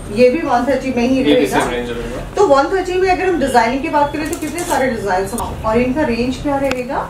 ये भी 130 में ही रहेगा। तो 130 में अगर हम डिजाइनिंग की बात करें तो कितने सारे डिजाइन और इनका रेंज क्या रहेगा?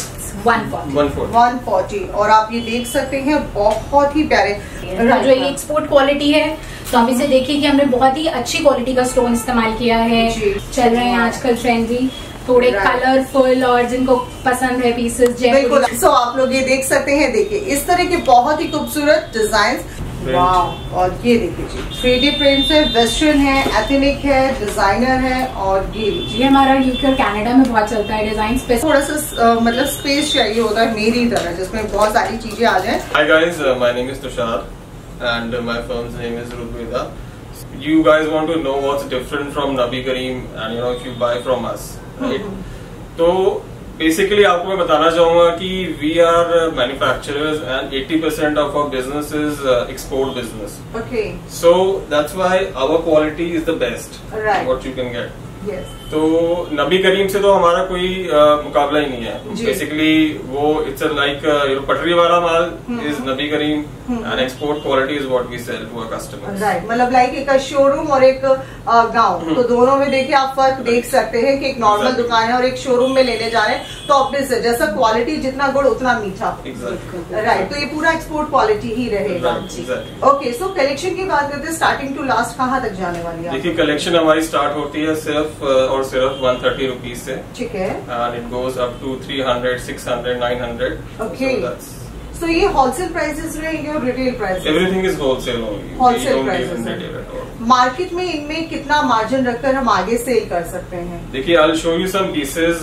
140। और आप ये देख सकते हैं बहुत ही प्यारे, जो ये एक्सपोर्ट क्वालिटी है, तो आप इसे देखिए कि हमने बहुत ही अच्छी क्वालिटी का स्टोन इस्तेमाल किया है। चल रहे हैं आजकल ट्रेंडी, थोड़े कलरफुल और जिनको पसंद है पीसेस। बिल्कुल। सो आप लोग ये देख सकते हैं, देखिए इस तरह के बहुत ही खूबसूरत डिजाइन। वाह, और ये देखिए जी 3D प्रिंट्स है, वेस्टर्न है, एथनिक है, डिजाइनर है। और ये हमारा यूके और कनाडा में बहुत चलता है डिजाइन पे। थोड़ा सा मतलब स्पेस चाहिए होता है मेरी तरह, जिसमें बहुत सारी चीजें आ जाए। Hi guys, my name is Tushar and my firm's name is Rudveda. You guys want to know what's different from Nabi Kareem and if you buy from us, right? तो बेसिकली आपको मैं बताना चाहूंगा कि we are manufacturers and 80% of our business is export business. Okay, so that's why our quality is the best what you can get. Yes. तो नबी करीम से तो हमारा कोई मुकाबला ही नहीं है। बेसिकली वो इट्स लाइक पटरी वाला माल is Nabi Karim and export quality is what we sell to our customers. Right, मतलब लाइक एक शोरूम और एक गांव, तो दोनों में देखिए आप फर्क देख सकते हैं कि एक नॉर्मल दुकान है और एक शोरूम में लेने जा रहे हैं तो ऑब्वियस है, जैसा क्वालिटी जितना गुड़ उतना मीठा। राइट, तो ये पूरा एक्सपोर्ट क्वालिटी ही रहेगा। ओके, सो कलेक्शन की बात करते हैं, स्टार्टिंग टू लास्ट कहाँ तक जाने वाली है? देखिए कलेक्शन हमारी स्टार्ट होती है सिर्फ और सिर्फ 130 रुपीज से। ठीक है, and it goes up to 300, 600, 900। Okay, so ये होलसेल प्राइसेस रहेंगे और retail prices? Everything is wholesale only. Wholesale prices. Market में इनमें कितना मार्जिन रखकर हम आगे सेल कर सकते हैं? देखिए I will show you some pieces,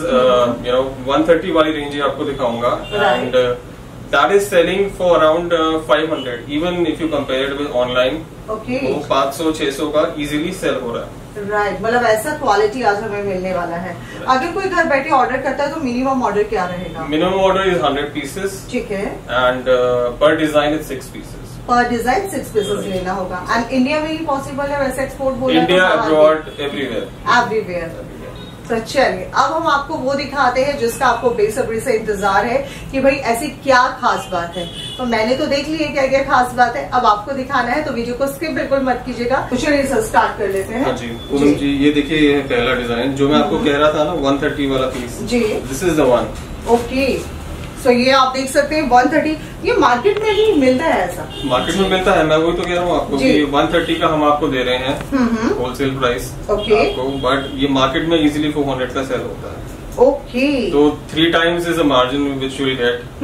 130 वाली रेंज आपको दिखाऊंगा and that is selling for around 500 even if you compare it with online. Okay, 500-600 का इजीली सेल हो रहा है। राइट, मतलब ऐसा क्वालिटी आज हमें मिलने वाला है। अगर कोई घर बैठे ऑर्डर करता है तो मिनिमम ऑर्डर क्या रहेगा? Minimum order is 100 pieces. ठीक है, and per design is 6 pieces. Per design 6 pieces लेना होगा। एंड इंडिया में ही पॉसिबल है वैसे एक्सपोर्ट बोला? India, abroad, everywhere. तो चलिए अब हम आपको वो दिखाते हैं जिसका आपको बेसब्री से इंतजार है कि भाई ऐसी क्या खास बात है। तो मैंने तो देख ली है क्या क्या खास बात है, अब आपको दिखाना है तो वीडियो को स्किप बिल्कुल मत कीजिएगा। चलिए सर स्टार्ट कर लेते हैं। जी पूनम जी, ये देखिए ये है पहला डिजाइन जो मैं आपको कह रहा था ना 130 वाला पीस जी, this is the one. Okay, so ये आप देख सकते हैं 130, ये मार्केट में भी मिलता है ऐसा? मार्केट में मिलता है, मैं वही तो कह रहा हूँ आपको कि 130 का हम आपको दे रहे हैं होलसेल प्राइस आपको, बट ये मार्केट में इजीली 400 का सेल होता है। ओके, तो 3 times is a margin which you will get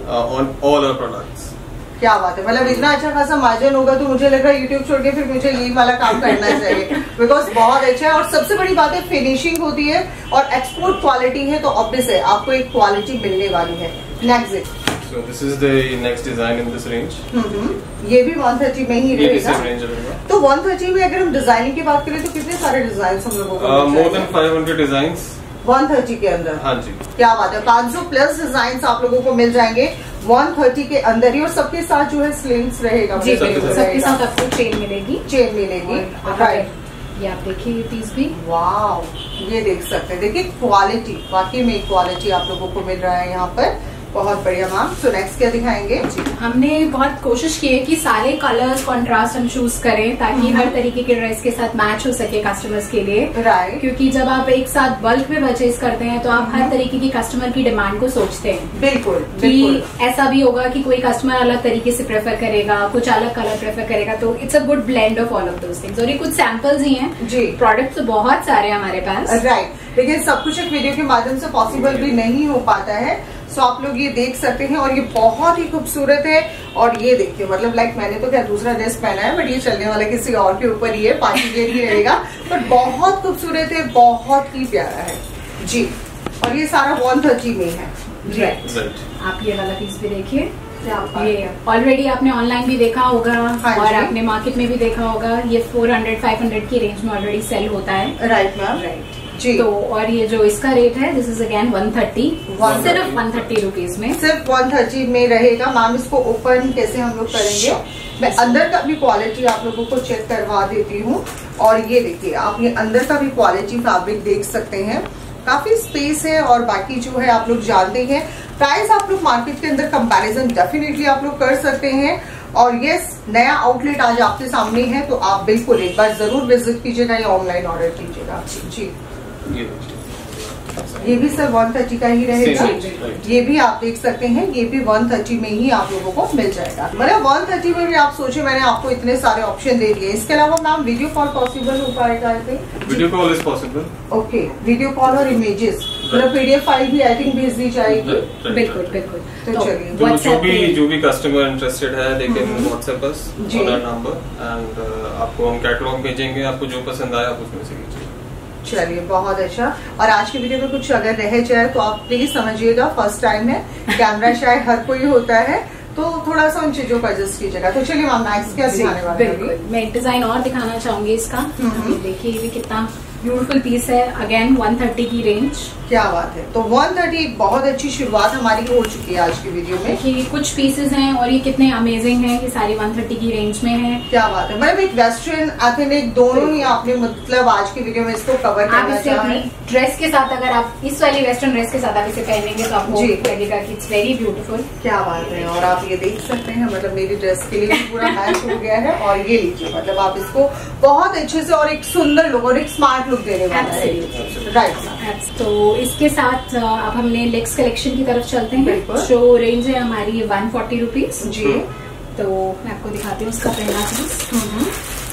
on all our products. क्या बात है, मतलब इतना अच्छा खासा मार्जिन होगा तो मुझे लग रहा है यूट्यूब छोड़ के फिर मुझे यही वाला काम करना चाहिए बिकॉज बहुत अच्छा है। और सबसे बड़ी बात है फिनिशिंग होती है और एक्सपोर्ट क्वालिटी है तो ऑब्वियस है आपको एक क्वालिटी मिलने वाली है। Next, so this is the next design in this range। ये भी 130 में ही रहेगा। रहेगा। तो 130 में अगर हम डिजाइनिंग की बात करें तो कितने सारे डिजाइन हम लोगों को? मोर देन 500 डिजाइन 130 के अंदर। हाँ जी, क्या बात है, 500 प्लस डिजाइन आप लोगों को मिल जाएंगे 130 के अंदर ही। और सबके साथ जो है स्लिंग्स रहेगा, सबके साथ आपको चेन मिलेगी। चेन मिलेगी, राइट। ये आप देखिए ये पीस भी, वाओ, ये देख सकते हैं, देखिए क्वालिटी, वाकई में क्वालिटी आप लोगों को मिल रहा है यहाँ पर। बहुत बढ़िया मैम। सो नेक्स्ट क्या दिखाएंगे? हमने बहुत कोशिश की है कि सारे कलर्स कॉन्ट्रास्ट हम चूज करें ताकि हर तरीके के ड्रेस के साथ मैच हो सके कस्टमर्स के लिए। राइट, क्योंकि जब आप एक साथ बल्क में परचेज करते हैं तो आप हर तरीके की कस्टमर की डिमांड को सोचते हैं। बिल्कुल, कि ऐसा भी होगा कि कोई कस्टमर अलग तरीके से प्रेफर करेगा, कुछ अलग कलर प्रेफर करेगा, तो it's a good blend of all of those things. और ये कुछ सैंपल्स ही हैं जी, प्रोडक्ट तो बहुत सारे हैं हमारे पास। राइट, लेकिन सब कुछ एक वीडियो के माध्यम से पॉसिबल भी नहीं हो पाता है। सो आप लोग ये देख सकते हैं और ये बहुत ही खूबसूरत है। और ये देखिए, मतलब लाइक मैंने तो क्या दूसरा ड्रेस पहना है बट ये चलने वाला किसी और के ऊपर ही है, पार्टी वेयर ही रहेगा, बट बहुत खूबसूरत है, बहुत ही प्यारा है जी। और ये सारा 130 में है जी। आप ये वाला पीस भी देखिए, ये ऑलरेडी आपने ऑनलाइन भी देखा होगा और आपने मार्केट में भी देखा होगा। ये 400-500 की रेंज में ऑलरेडी सेल होता है। राइट मैम, राइट जी। तो और ये जो इसका रेट है दिस इज अगेन 130, सिर्फ 130 रुपीज में, सिर्फ 130 में रहेगा। मैम इसको ओपन कैसे हम लोग करेंगे? मैं अंदर का भी क्वालिटी आप लोगों को चेक करवा देती हूँ। और ये देखिए आप ये अंदर का भी क्वालिटी फैब्रिक देख सकते हैं, काफी स्पेस है। और बाकी जो है आप लोग जानते हैं प्राइस आप लोग मार्केट के अंदर कंपैरिजन डेफिनेटली आप लोग कर सकते हैं। और ये नया आउटलेट आज आपके सामने है, तो आप बिल्कुल एक बार जरूर विजिट कीजिएगा या ऑनलाइन ऑर्डर कीजिएगा। जी ये भी सर 130 का ही रहेगा। ये भी आप देख सकते हैं, ये भी 130 में ही आप लोगों को मिल जाएगा। मतलब 130 में भी आप सोचे, मैंने आपको इतने सारे ऑप्शन दे दिए। इसके अलावा मैम वीडियो कॉल पॉसिबल हो पाएगा? Video call is possible. Okay, video call और इमेजेस, मतलब पीडीएफ फाइल भी आई थिंक भेज दी जाएगी। बिल्कुल बिल्कुल। तो चलिए, जो भी कस्टमर इंटरेस्टेड है, they can WhatsApp us on our number and आपको हम कैटलॉग भेजेंगे, आपको जो पसंद आए आप उसमें से लीजिए। चलिए बहुत अच्छा। और आज की वीडियो में कुछ अगर रह जाए तो आप प्लीज समझिएगा, फर्स्ट टाइम है, कैमरा शायद हर कोई होता है, तो थोड़ा सा उन चीजों को एडजस्ट कीजिएगा। तो चलिए मैम नेक्स्ट क्या दिखाने वाले हैं? मैं डिजाइन और दिखाना चाहूंगी इसका। देखिए ये भी कितना ब्यूटीफुल पीस है, अगेन 130 की रेंज। क्या बात है। तो 130 बहुत अच्छी शुरुआत हमारी हो चुकी है आज की वीडियो में। देखिए कुछ पीसेस हैं और ये कितने अमेजिंग हैं, ये सारी 130 की रेंज में है। क्या बात है। मतलब एक वेस्टर्न एथनिक दोनों ही आपने मतलब आज की वीडियो में इसको कवर करना चाहा। ड्रेस के साथ, अगर आप इस वाली वेस्टर्न ड्रेस के साथ आप इसे पहनेंगे तो आपको लगेगा कि इट्स वेरी ब्यूटीफुल। क्या बात है। और आप ये देख सकते हैं, मतलब मेरी ड्रेस के लिए भी पूरा मैच हो गया है। और ये लीजिए, मतलब आप इसको बहुत अच्छे से और एक सुंदर लुक और एक स्मार्ट लुक देने वाला है। राइट। तो इसके साथ अब हमने लेग्स कलेक्शन की तरफ चलते हैं, जो रेंज है हमारी 140 रुपीज। जी। तो मैं आपको दिखाती हूँ इसका पहला पीस।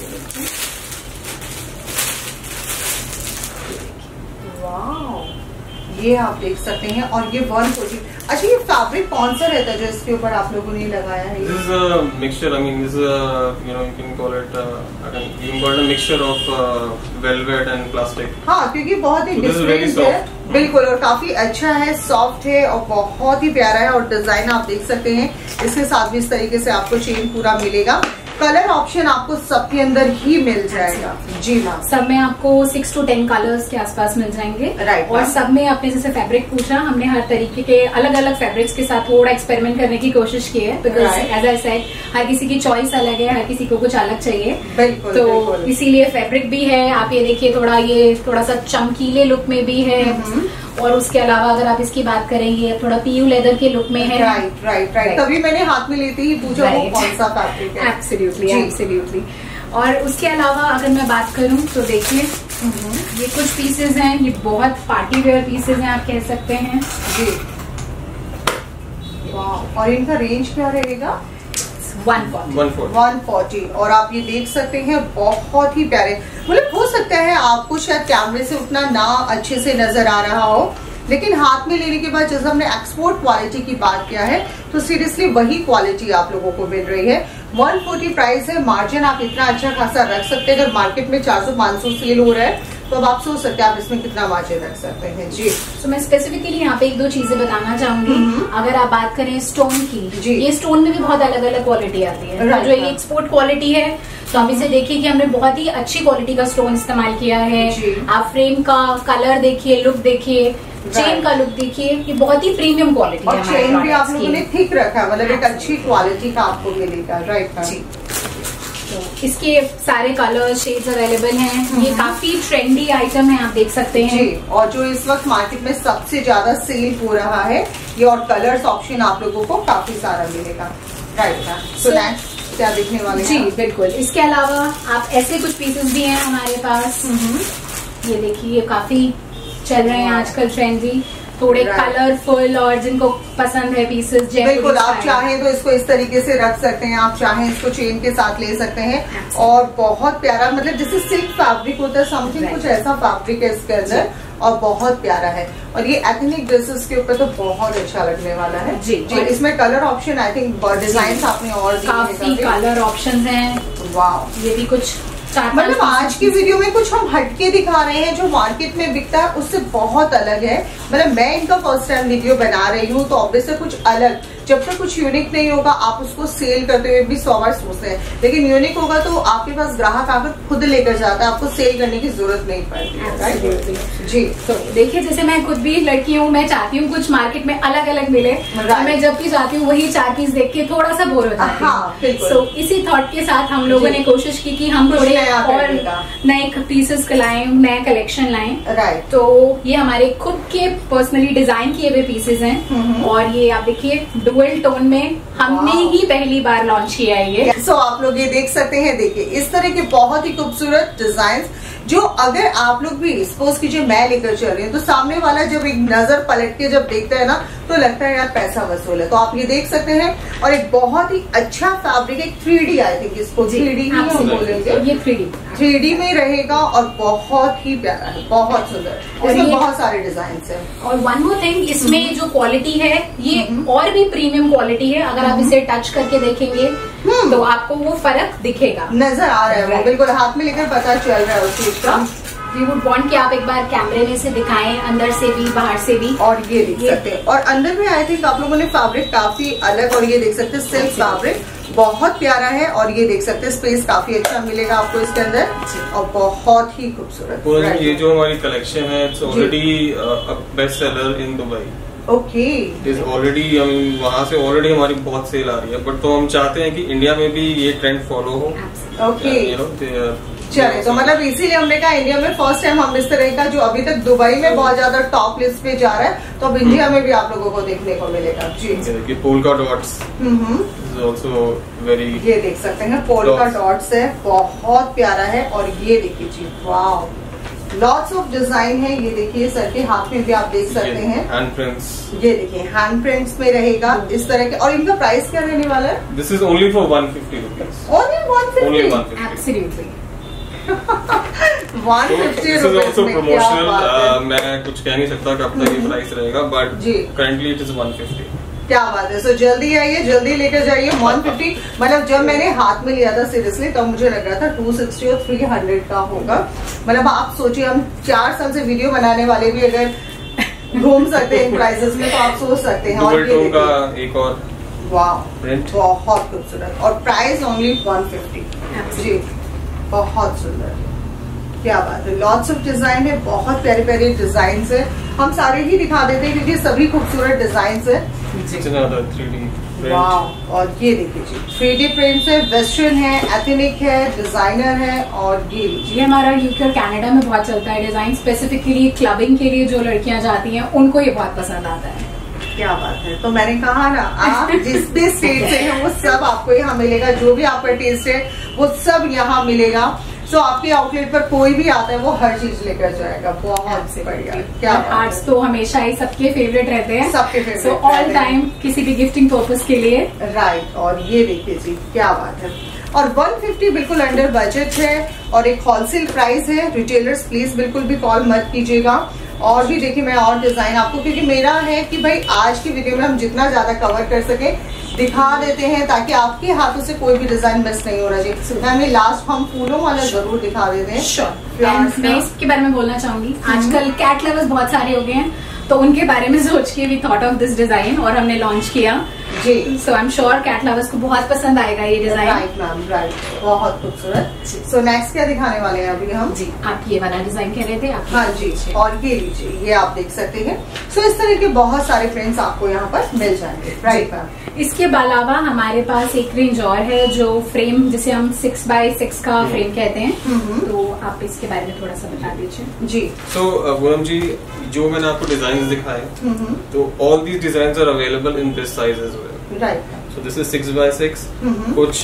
ये आप देख सकते हैं, और ये 140। अच्छा, ये फैब्रिक कौन सा रहता है जो इसके ऊपर आप लोगों ने लगाया है? This is a mixture. I mean, this is a, you can call it you can call it a mixture of velvet and plastic. हाँ, क्योंकि बहुत ही डिफरेंट है। बिल्कुल, और काफी अच्छा है, सॉफ्ट है और बहुत ही प्यारा है। और डिजाइन आप देख सकते हैं, इसके साथ भी इस तरीके से आपको चेन पूरा मिलेगा। कलर ऑप्शन आपको सबके अंदर ही मिल जाएगा। जी मैम। सब में आपको 6 to 10 कलर्स के आसपास मिल जाएंगे। राइट। और सब में आपने जैसे फैब्रिक पूछा, हमने हर तरीके के अलग अलग फैब्रिक्स के साथ थोड़ा एक्सपेरिमेंट करने की कोशिश की है, बिकॉज एज आई सेड हर किसी की चॉइस अलग है, हर किसी को कुछ अलग चाहिए। बिल्कुल। तो इसीलिए फैब्रिक भी है। आप ये देखिए, थोड़ा सा चमकीले लुक में भी है। और उसके अलावा अगर आप इसकी बात करेंगे, थोड़ा पीयू लेदर के लुक में है। राइट। तभी मैंने हाथ में लेते ही पूछा वो कौन सा फैब्रिक है। एब्सोल्युटली। और उसके अलावा अगर मैं बात करूं तो देखिए, ये कुछ पीसेस हैं, ये बहुत पार्टी वेयर पीसेस हैं आप कह सकते हैं। जी। और इनका रेंज क्या रहेगा? 140। और आप ये देख सकते हैं, बहुत ही प्यारे। मतलब हो सकता है आपको शायद कैमरे से उतना ना अच्छे से नजर आ रहा हो, लेकिन हाथ में लेने के बाद जैसे हमने एक्सपोर्ट क्वालिटी की बात किया है, तो सीरियसली वही क्वालिटी आप लोगों को मिल रही है। 140 प्राइस है। मार्जिन आप इतना अच्छा खासा रख सकते हैं। अगर मार्केट में 400-500 सेल हो रहा है, तो अब आप सोच सकते हैं आप इसमें कितना मार्जिन रख सकते हैं। जी। तो मैं स्पेसिफिकली यहाँ पे 1-2 चीजें बताना चाहूंगी। अगर आप बात करें स्टोन की, ये स्टोन में भी बहुत अलग अलग क्वालिटी आती है। जो ये एक्सपोर्ट क्वालिटी है, तो आप इसे देखिए कि हमने बहुत ही अच्छी क्वालिटी का स्टोन इस्तेमाल किया है। आप फ्रेम का कलर देखिए, लुक देखिए, चेन का लुक देखिए, ये बहुत ही प्रीमियम क्वालिटी है। और चेन भी आप लोगों ने थिक रखा, मतलब एक अच्छी क्वालिटी का आपको मिलेगा। राइट जी। तो इसके सारे कलर शेड्स अवेलेबल हैं। ये काफी ट्रेंडी आइटम है, आप देख सकते हैं। जी। और जो इस वक्त मार्केट में सबसे ज्यादा सेल हो रहा है ये, और कलर्स ऑप्शन आप लोगों को काफी सारा मिलेगा। राइट। तो नेक्स्ट क्या देखने वाले? जी बिल्कुल। इसके अलावा आप ऐसे कुछ पीसेस भी हैं हमारे पास। ये देखिए, ये काफी चल रहे हैं आजकल ट्रेंडी, थोड़े कलरफुल, और जिनको पसंद है पीसेस। बिल्कुल, आप चाहें तो इसको इस तरीके से रख सकते हैं, आप चाहें इसको चेन के साथ ले सकते हैं। और बहुत प्यारा, मतलब जैसे सिल्क फैब्रिक होता है, समथिंग कुछ ऐसा फैब्रिक है इसके अंदर, और बहुत प्यारा है। और ये एथनिक ड्रेसेस के ऊपर तो बहुत अच्छा लगने वाला है। जी। इसमें colour option I think design आपने और काफी कलर ऑप्शन है। वाह। ये भी कुछ मतलब आज की वीडियो में कुछ हम हटके दिखा रहे हैं, जो मार्केट में बिकता है उससे बहुत अलग है। मतलब मैं इनका फर्स्ट टाइम वीडियो बना रही हूँ, तो ऑब्वियसली कुछ अलग, जब तक कुछ यूनिक नहीं होगा आप उसको सेल करते हुए भी 100 बार सोचते हैं, लेकिन यूनिक होगा तो आपके पास ग्राहक आकर खुद लेकर जाता है, आपको सेल करने की जरूरत नहीं पड़ती। जी। तो देखिए, जैसे मैं खुद भी लड़की हूँ, मैं चाहती हूँ कुछ मार्केट में अलग अलग मिले। मैं जब भी जाती हूँ वही 4 पीस देख के थोड़ा सा बोर हो जाती हूँ। तो इसी थॉट के साथ हम लोगों ने कोशिश की कि हम थोड़े और नए पीसेस लाएं, नया कलेक्शन लाएं। राइट। तो ये हमारे खुद के पर्सनली डिजाइन किए हुए पीसेस हैं। और ये आप देखिए, डुअल ड्यूअल टोन में हमने ही पहली बार लॉन्च किया है ये। सो आप लोग ये देख सकते हैं, देखिए इस तरह के बहुत ही खूबसूरत डिजाइन जो अगर आप लोग भी सपोज कीजिए मैं लेकर चल रही हूँ तो सामने वाला जब एक नजर पलट के जब देखता है ना तो लगता है यार पैसा वसूल है। तो आप ये देख सकते हैं और एक बहुत ही अच्छा फैब्रिक, एक 3D आई थिंक इसको 3D ही हम बोलेंगे, ये 3D में रहेगा और बहुत ही प्यारा है, बहुत सुंदर, इसमें बहुत सारे डिजाइन है। और वन मोर थिंग, इसमें जो क्वालिटी है ये और भी प्रीमियम क्वालिटी है। अगर आप इसे टच करके देखेंगे तो आपको वो फर्क दिखेगा, नजर आ रहा है, वो बिल्कुल हाथ में लेकर पता चल रहा है उस चीज का। वी वुड वांट कि आप एक बार कैमरे में से दिखाएं, अंदर से भी बाहर से भी। और ये देख सकते हैं, और अंदर में आई थिंक आप लोगों ने फैब्रिक काफी अलग, और ये देख सकते हैं सिल्क फैब्रिक बहुत प्यारा है, और ये देख सकते हैं स्पेस काफी अच्छा मिलेगा आपको इसके अंदर और बहुत ही खूबसूरत। ये जो हमारी कलेक्शन है it's already best seller in Dubai. Okay, is already वहाँ से ऑलरेडी हमारी बहुत सेल आ रही है, बट तो हम चाहते हैं कि इंडिया में भी ये ट्रेंड फॉलो हो। ओके, चले तो मतलब इसीलिए हमने कहा इंडिया में फर्स्ट टाइम हम इस तरह का जो अभी तक दुबई में बहुत ज्यादा टॉप लिस्ट पे जा रहा है, तो अब इंडिया में भी आप लोगों को देखने को मिलेगा। जी, polka dots is also very, ये देख सकते हैं पोल्का डॉट्स है, बहुत प्यारा है। और ये देखिए जी, वाव, लॉट्स ऑफ डिजाइन है। ये देखिए सर के हाथ में भी आप देख सकते हैं हैंड प्रिंट्स, ये देखिए हैंड प्रिंट्स में रहेगा इस तरह के। और इनका प्राइस क्या रहने वाला है? This is only for 150 rupees, only 150, absolutely 150 rupees. मैं कुछ कह नहीं सकता कब तक ये प्राइस रहेगा, बट करंटली इट इज 150। क्या बात है, सो जल्दी आइए, जल्दी लेकर जाइए। 150 मतलब जब मैंने हाथ में लिया था सीरियसली तब मुझे लग रहा था 260 और 300 का होगा। मतलब आप सोचिए, हम 4 साल से वीडियो बनाने वाले भी अगर घूम सकते हैं इन प्राइसेस में तो आप सोच सकते हैं। और ये का एक और वाह, बहुत खूबसूरत, और प्राइस ओनली 150 जी, बहुत सुंदर, क्या बात है। लॉट्स ऑफ डिजाइन है, बहुत प्यारे प्यारे डिजाइन है, हम सारे ही दिखा देते हैं क्योंकि सभी खूबसूरत डिजाइन है। 3D वाह, और ये देखिए जी 3D प्रिंट्स है, वेस्टर्न है, एथनिक है, डिजाइनर है। और ये हमारा यूके और कनाडा में बहुत चलता है डिजाइन, स्पेसिफिकली क्लबिंग के लिए जो लड़कियां जाती हैं उनको ये बहुत पसंद आता है। क्या बात है, तो मैंने कहा ना, आप जिस भी स्टेट से हैं वो सब आपको यहाँ मिलेगा, जो भी आपका टेस्ट है वो सब यहाँ मिलेगा। सो आपके आउटलेट पर कोई भी आता है वो हर चीज लेकर जाएगा, बहुत से बढ़िया। क्या आर्ट्स तो हमेशा ही सबके फेवरेट रहते हैं, सबके फेवरेट, सो ऑल टाइम किसी भी गिफ्टिंग पर्पस के लिए, राइट। और ये देखिए जी, क्या बात है, और 150 बिल्कुल अंडर बजट है और एक होलसेल प्राइस है। रिटेलर्स प्लीज बिल्कुल भी कॉल मत कीजिएगा। और भी देखिए मैं और डिजाइन आपको, क्योंकि मेरा है कि भाई आज की वीडियो में हम जितना ज्यादा कवर कर सके दिखा देते हैं ताकि आपके हाथों से कोई भी डिजाइन मिस नहीं होना चाहिए। हमें लास्ट हम फूलों वाला जरूर दिखा देते हैं। मैं इसके बारे में बोलना चाहूंगी, आजकल कैट लवर्स बहुत सारे हो गए हैं, तो उनके बारे में सोच के we thought of this design और हमने लॉन्च किया जी। So I am sure cat lovers को बहुत पसंद आएगा ये डिजाइन। राइट मैम, राइट, बहुत खूबसूरत। सो नेक्स्ट क्या दिखाने वाले हैं अभी हम? जी, आप ये वाला डिजाइन कह रहे थे आप? हाँ जी, और ये लीजिए, ये आप देख सकते हैं। सो इस तरह के बहुत सारे प्रिंट्स आपको यहाँ पर मिल जाएंगे, राइट मैम। इसके अलावा हमारे पास एक रेंज और है जो फ्रेम, जिसे हम 6x6 का फ्रेम कहते हैं, तो आप इसके बारे में थोड़ा सा बता दीजिए। जी, सो पूनम जी, जो मैंने आपको डिजाइन दिखाए तो all these design are available in this size as well, right. So this is 6x6। कुछ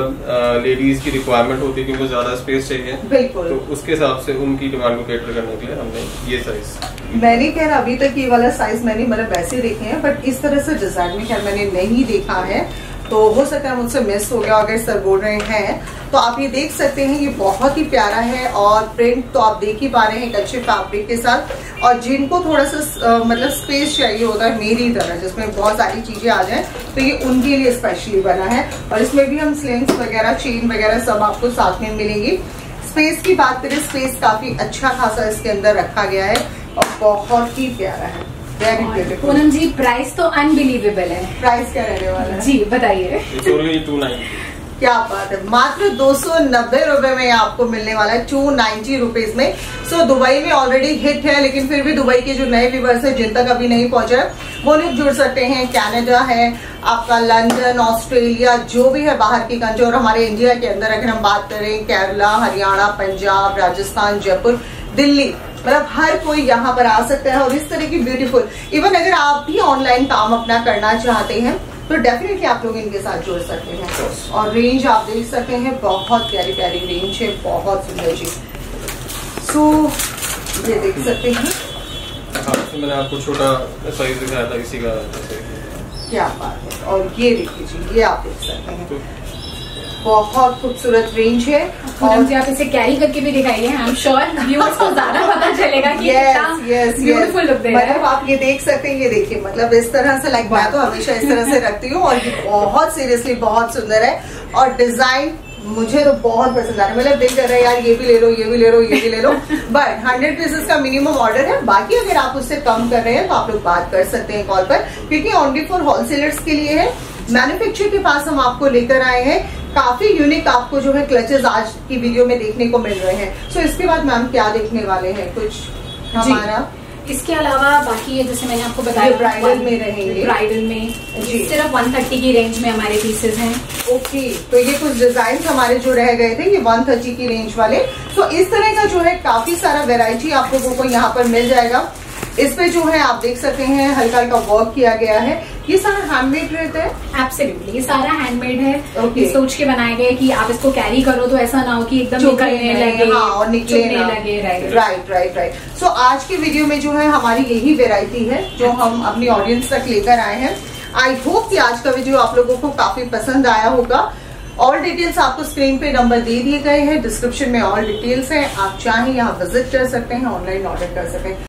लेडीज की रिक्वायरमेंट होती है क्योंकि ज्यादा स्पेस चाहिए, बिल्कुल, तो उसके हिसाब से उनकी डिमांड को कैटर करने के लिए हमने ये साइज। मैंने खैर अभी तक ये वाला साइज मैंने मतलब वैसे देखे हैं, बट इस तरह से डिजाइन में खैर मैंने नहीं देखा है, तो हो सकता है मुझसे मिस हो गया अगर सर बोल रहे हैं। तो आप ये देख सकते हैं, ये बहुत ही प्यारा है और प्रिंट तो आप देख ही पा रहे हैं एक अच्छे फैब्रिक के साथ। और जिनको थोड़ा सा मतलब स्पेस चाहिए होता है मेरी तरह, जिसमें बहुत सारी चीजें आ जाए, तो ये उनके लिए स्पेशली बना है। और इसमें भी हम स्लिंग्स वगैरह, चेन वगैरह सब आपको साथ में मिलेंगी। स्पेस की बात करें, स्पेस काफी अच्छा खासा इसके अंदर रखा गया है और बहुत ही प्यारा है, very beautiful. Poonam ji, price तो अनबिलीवेबल है। प्राइस क्या रहने वाला है जी, बताइए। 290। क्या बात है, मात्र 290 रुपए में आपको मिलने वाला है, 290 रुपीज में। सो दुबई में ऑलरेडी हिट है, लेकिन फिर भी दुबई के जो नए व्यूवर्स है जिन तक अभी नहीं पहुंचा वो लोग जुड़ सकते हैं। कनाडा है आपका, लंदन, ऑस्ट्रेलिया, जो भी है बाहर की कंट्री, और हमारे इंडिया के अंदर अगर हम बात करें केरला, हरियाणा, पंजाब, राजस्थान, जयपुर, दिल्ली, मतलब हर कोई यहाँ पर आ सकता है और इस तरह की ब्यूटीफुल, इवन अगर आप भी ऑनलाइन काम अपना करना चाहते हैं तो डेफिनेटली आप लोग इनके साथ जुड़ सकते हैं। और रेंज आप देख सकते हैं, बहुत प्यारी प्यारी रेंज है, बहुत सुंदर जी। सो ये देख सकते हैं, तो मैंने आपको छोटा साइज दिखाया था इसी का, क्या बात है। और ये देखिए जी, ये आप देख सकते हैं, बहुत खूबसूरत रेंज है। और आप इसे कैरी करके भी दिखाइए, आई एम श्योर व्यूअर्स को ज्यादा पता चलेगा कि ब्यूटीफुल लुक दे रहा है। मतलब आप ये देख सकते हैं, ये देखिए, मतलब इस तरह से लाइक मैं तो हमेशा इस तरह से रखती हूँ और ये बहुत सीरियसली बहुत सुंदर है। और डिजाइन मुझे तो बहुत पसंद आ रहा है, मतलब दिल कर रहा है यार ये भी ले लो, ये भी ले लो, ये भी ले लो। बट 100 पीसेस का मिनिमम ऑर्डर है, बाकी अगर आप उससे कम कर रहे हैं तो आप लोग बात कर सकते हैं कॉल पर, क्योंकि ओनली फॉर होलसेलर्स के लिए है। मैन्युफैक्चर के पास हम आपको लेकर आए हैं, काफी यूनिक आपको जो है क्लचेस आज की वीडियो में देखने को मिल रहे हैं। सो इसके बाद मैम क्या देखने वाले हैं कुछ हमारा? इसके अलावा बाकी है, जैसे मैंने आपको बताया ब्राइडल में रहेंगे, ब्राइडल में सिर्फ 130 की रेंज में हमारे पीसेस हैं। ओके, तो ये कुछ डिजाइन हमारे जो रह गए थे, ये 130 की रेंज वाले। तो इस तरह का जो है काफी सारा वेराइटी आप लोगों को यहाँ पर मिल जाएगा। इस पे जो है आप देख सकते हैं हल्का हल्का वर्क किया गया है। ये सारा हैंडमेड रहता है? एब्सोल्युटली, ये सारा हैंडमेड है। Okay. सोच के बनाए गए कि आप इसको कैरी करो तो ऐसा ना हो कि एकदम निकलने लगे, हाँ, और निकलने लगे। राइट। सो आज की वीडियो में जो है हमारी यही वेराइटी है जो हम अपनी ऑडियंस तक लेकर आए हैं। आई होप कि आज का वीडियो आप लोगों को काफी पसंद आया होगा। ऑल डिटेल्स आपको स्क्रीन पे नंबर दे दिए गए हैं, डिस्क्रिप्शन में ऑल डिटेल्स हैं, आप चाहें यहाँ विजिट कर सकते हैं, ऑनलाइन ऑर्डर कर सकते हैं।